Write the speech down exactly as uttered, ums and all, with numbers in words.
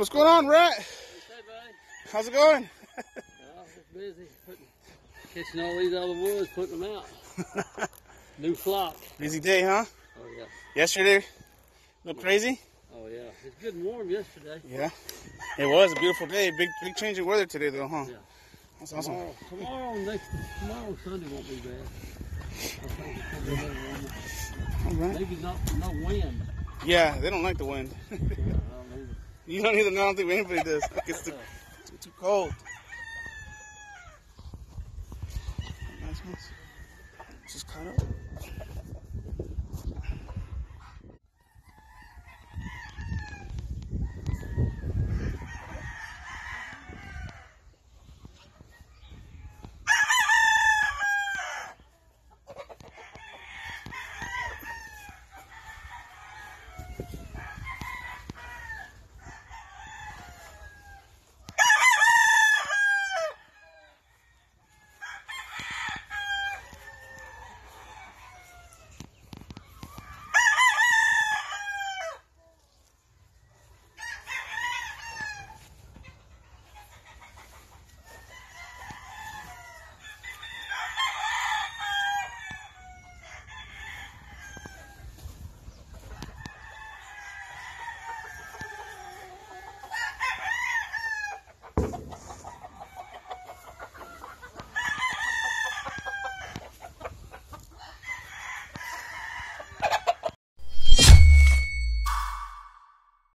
What's going on, Rat? Hey, buddy. How's it going? Well, it's busy. Putting, catching all these other woods, putting them out. New flock. Busy day, huh? Oh, yeah. Yesterday, a little crazy? Oh, yeah. It's good and warm yesterday. Yeah. It was a beautiful day. Big big change in weather today, though, huh? Yeah. That's awesome. Tomorrow, tomorrow, next, tomorrow, Sunday won't be bad. I think it's gonna be better warmer. All right. Maybe not, no wind. Yeah, they don't like the wind. Yeah, I don't either. You don't either. I don't think anybody does. It's too, too, too cold. Nice ones. Just cut up.